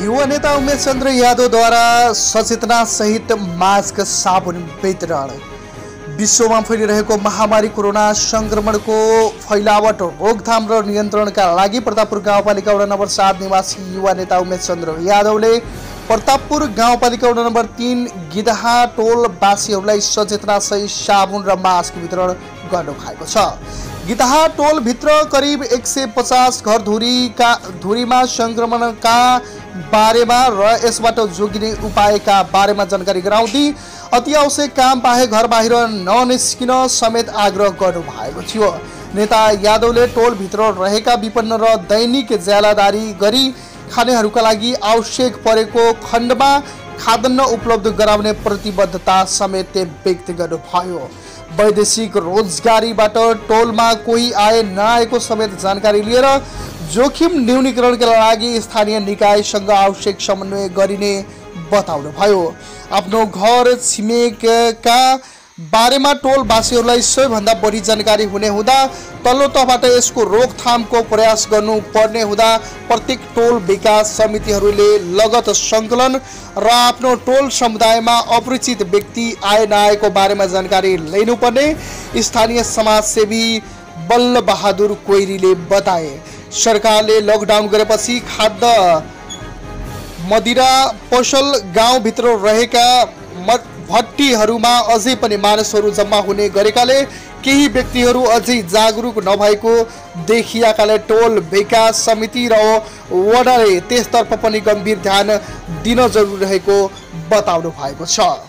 युवा नेता उमेश चन्द्र यादवद्वारा सचेतना सहित मास्क साबुन वितरण। विश्वमा फैलिरहेको महामारी कोरोना संक्रमणको फैलावट रोकथाम र नियन्त्रणका लागि प्रतापपुर गाउँपालिका वडा नम्बर 7 निवासी युवा नेता उमेश चन्द्र यादवले प्रतापपुर गाउँपालिका वडा नम्बर 3 गिदहा टोलवासीहरूलाई सचेतना सहित साबुन र मास्क वितरण गर्नु भएको छ। गिदहा टोलभित्र करिब 150 घर धुरीमा संक्रमणका बारेमा र यसबाट जोगिने उपायका बारेमा जानकारी गराउँदै अति आवश्यक काम बाहेक घर बाहिर ननिस्किन समेत आग्रह गर्नु भएको थियो। नेता यादवले टोलभित्र रहेका विपन्न र दैनिक ज्यालादारी गरी खानेहरूका लागि आवश्यक परेको खण्डमा खाद्यान्न उपलब्ध गराउने प्रतिबद्धता समेत व्यक्त गर्नुभयो। वैदेशिक रोजगारीबाट टोलमा कोही आए नआएको समेत जानकारी लिएर जोखिम न्यूनीकरणका लागि स्थानीय निकायसँग आवश्यक समन्वय गरिने बताउनुभयो। आफ्नो घर छिमेकका बारेमा टोलवासीहरूलाई सबैभन्दा बढी जानकारी हुने हुँदा तल्लो तहबाट यसको रोकथामको प्रयास गर्नुपर्ने हुँदा प्रत्येक टोल विकास समितिहरूले लगत सङ्कलन र आफ्नो टोल समुदायमा अपरिचित व्यक्ति आए नआएको बारेमा जानकारी लिनुपर्ने स्थानीय समाजसेवी बल्ल बहादुर कोइरीले बताए। सरकारले लकडाउन गरेपछि खाद्य मदिरा पसल गाउँभित्र रहेका भट्टीहरूमा अझै पनि मानिसहरू जम्मा हुने गरेकाले केही व्यक्तिहरू अझै जागरुक नभएको देखिएकाले टोल विकास समिति र वडाले त्यसतर्फ पनि गम्भीर ध्यान दिन जरुरी रहेको बताउनु भएको छ।